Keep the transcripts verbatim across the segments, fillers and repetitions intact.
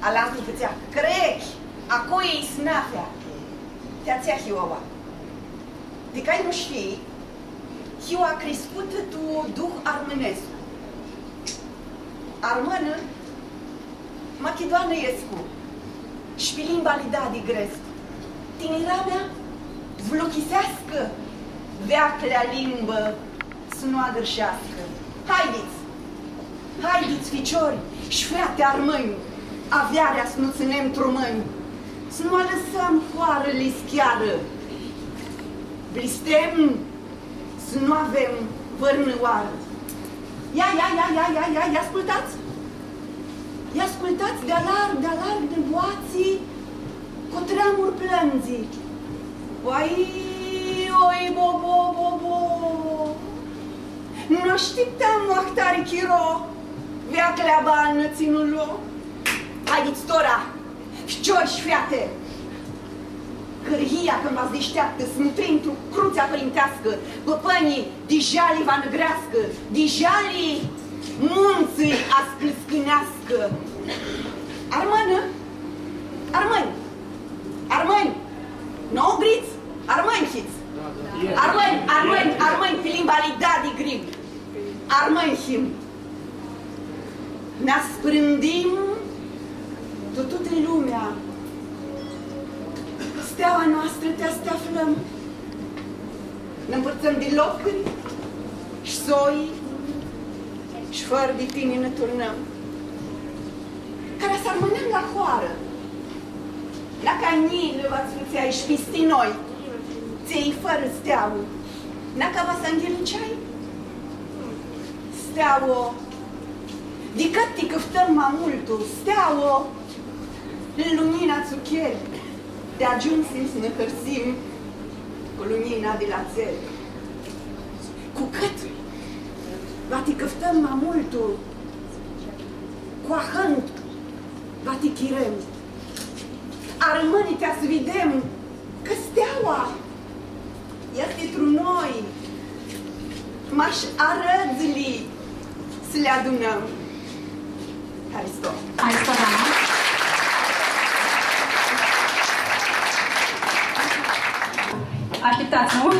Alam pățea, crechi, acoi e snafea. Te-ația hiuaua. De că ai nu știi, hiu a crescut tu duh armânescu. Armână, machidoană iescu, și pe limba li da de gresc. Tinera mea, vlochisească, veaclea limbă să nu adârșească. Haideți, haideți, ficiori și frate armâni, avearea să nu ținem trumâni, să nu lăsăm hoarele schiară. Blistem să nu avem vărnăoară. Ia, ia, ia, ia, ia, ia, ia, ascultați! Ia ascultați de alarg, de alarg de boații, cu treamuri plânzii. Oi, oi, bo, bo, bo, bo. Nu așteptam oahtari chiro, veaclea bană ținulu. Haideți, tora, ficioși, frate! Cârhia când v-ați deșteaptă, să nu printru cruțea părintească, păpănii, dijali va năgrească, dijali munții a sclăscânească. Armână? Armâni! Armâni! Nu griți? Armâni hiți! Armâni, armâni, armâni, pe limba li da de grib. Armâni him. Ne sprândim toată lumea. Steaua noastră te aflăm. Ne împărțăm de locuri și soi și fără de tine ne turnăm. Care să armânem la hoară. Dacă anile v-ați fățeai și pisti noi, ți-ai fără steaua. Dacă v-ați să îngheliceai, steaua, de cât te căftăm mai multul, steaua, în lumina țucheri, de ajunsim să ne hărțim cu lumina de la țel. Cu cât va te căftăm mai multul, cu ahânt va te chirem. Armânii-te să vedem că steaua este tru noi. M-aș arăzli să le adunăm. Hai, stop! Hai, stop, Ana! Așteptați, nu?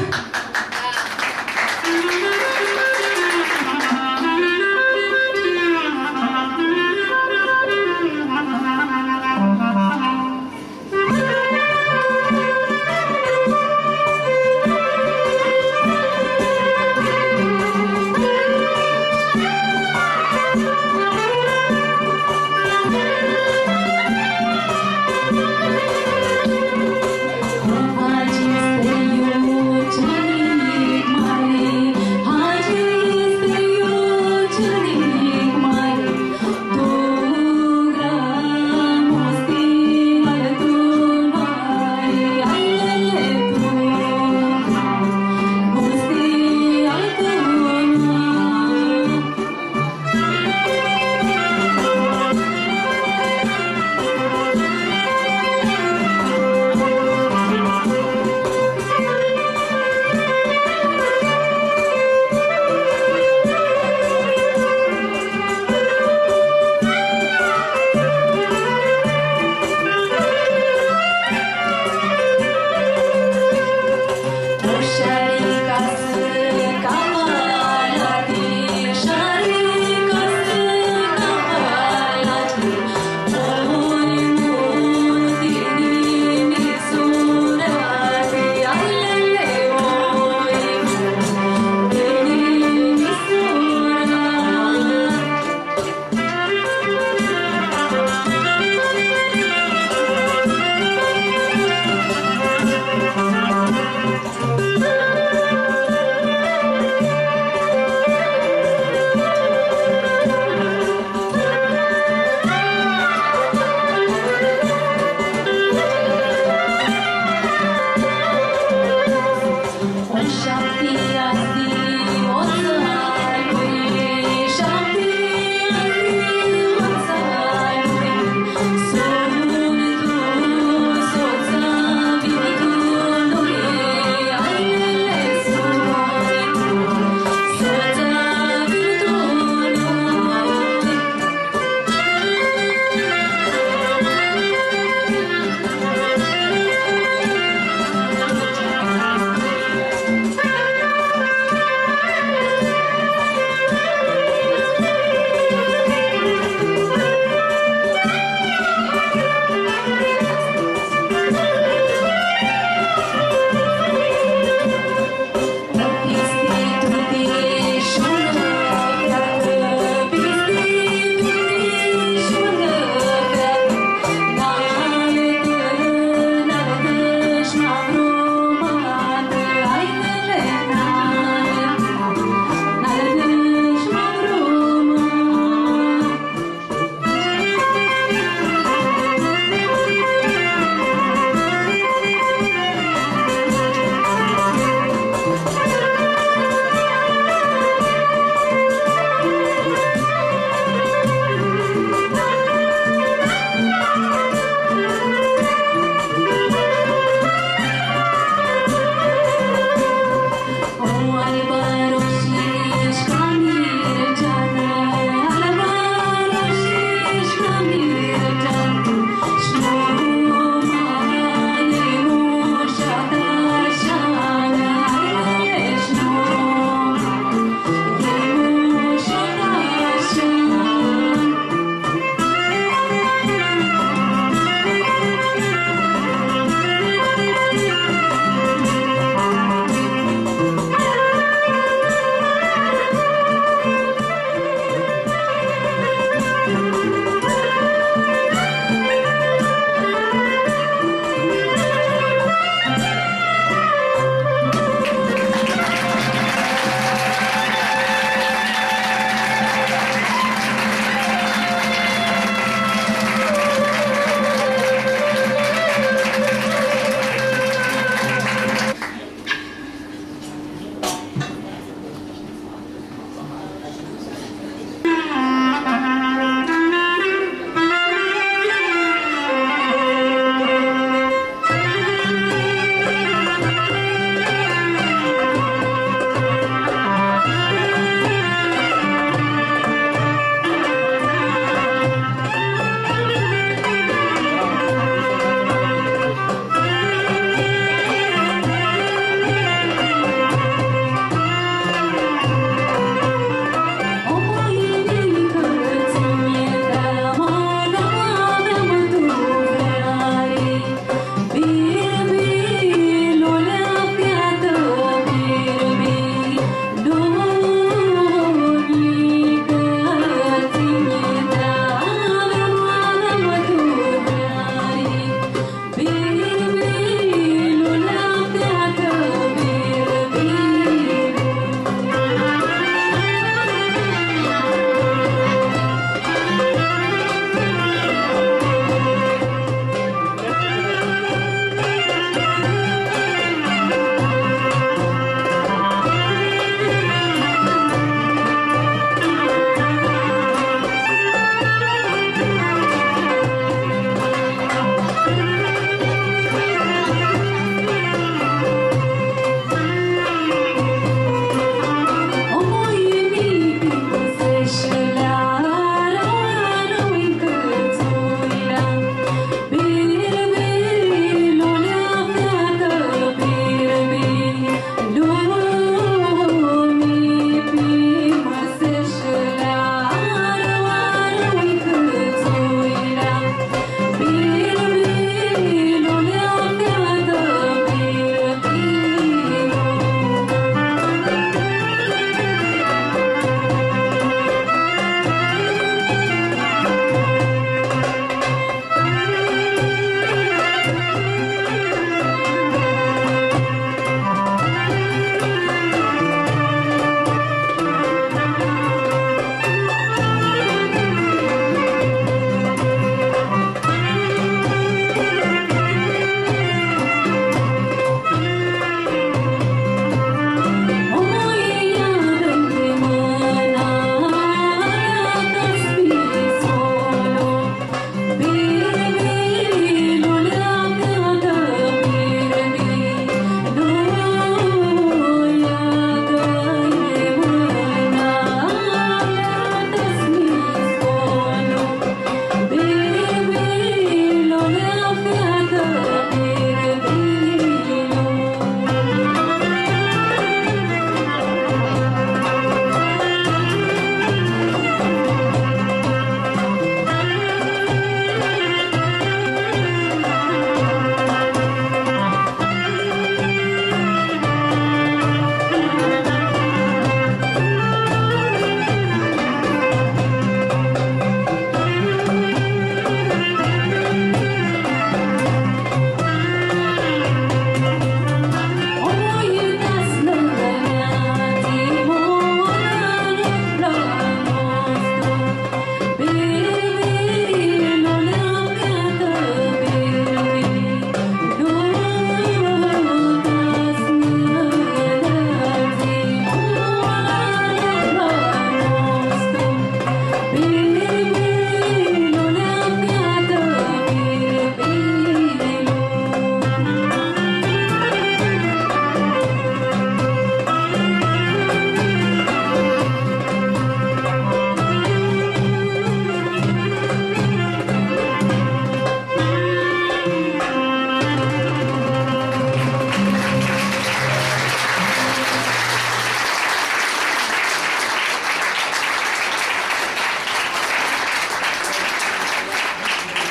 Thank you.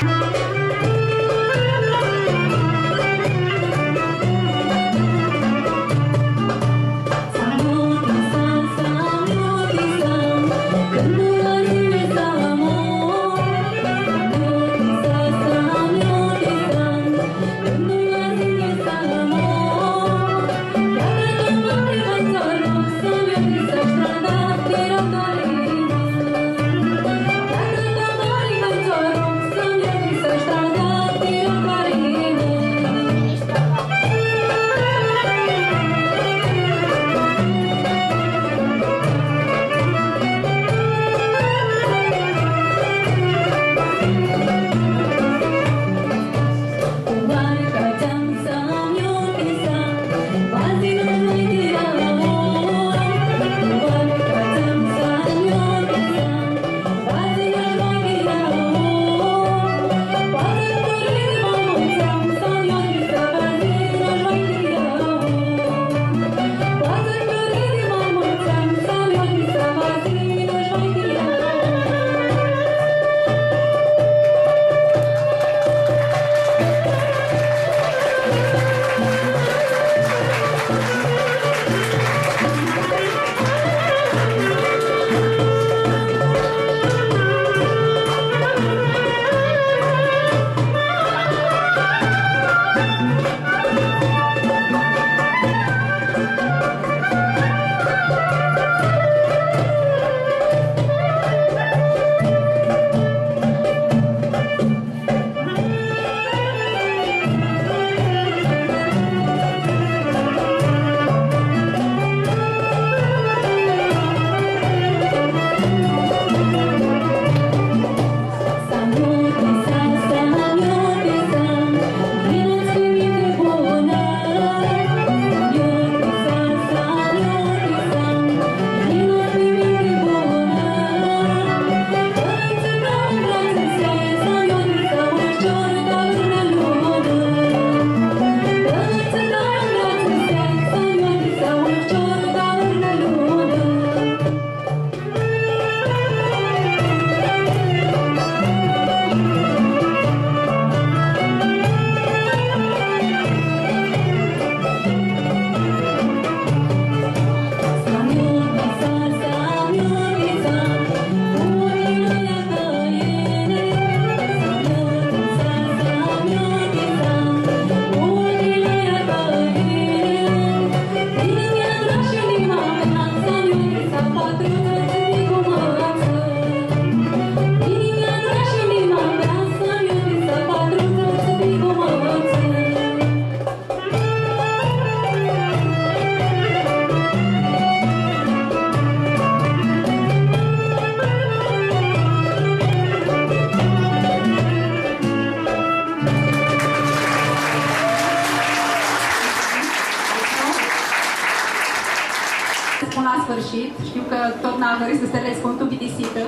Spun la sfârșit, știu că tot n-a dorit să se răspund cu plictisită,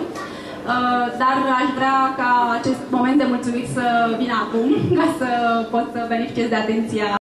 dar aș vrea ca acest moment de mulțumit să vină acum, ca să pot să beneficiez de atenția